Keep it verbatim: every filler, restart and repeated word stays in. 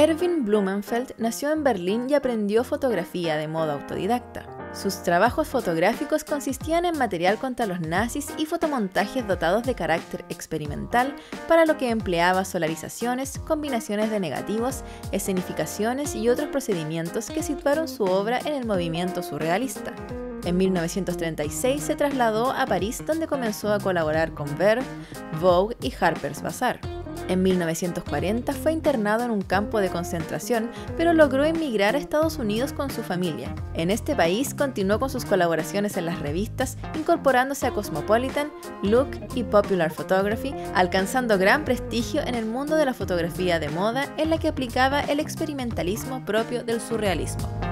Erwin Blumenfeld nació en Berlín y aprendió fotografía de modo autodidacta. Sus trabajos fotográficos consistían en material contra los nazis y fotomontajes dotados de carácter experimental, para lo que empleaba solarizaciones, combinaciones de negativos, escenificaciones y otros procedimientos que situaron su obra en el movimiento surrealista. En mil novecientos treinta y seis se trasladó a París, donde comenzó a colaborar con Verve, Vogue y Harper's Bazaar. En mil novecientos cuarenta fue internado en un campo de concentración, pero logró emigrar a Estados Unidos con su familia. En este país continuó con sus colaboraciones en las revistas, incorporándose a Cosmopolitan, Look y Popular Photography, alcanzando gran prestigio en el mundo de la fotografía de moda, en la que aplicaba el experimentalismo propio del surrealismo.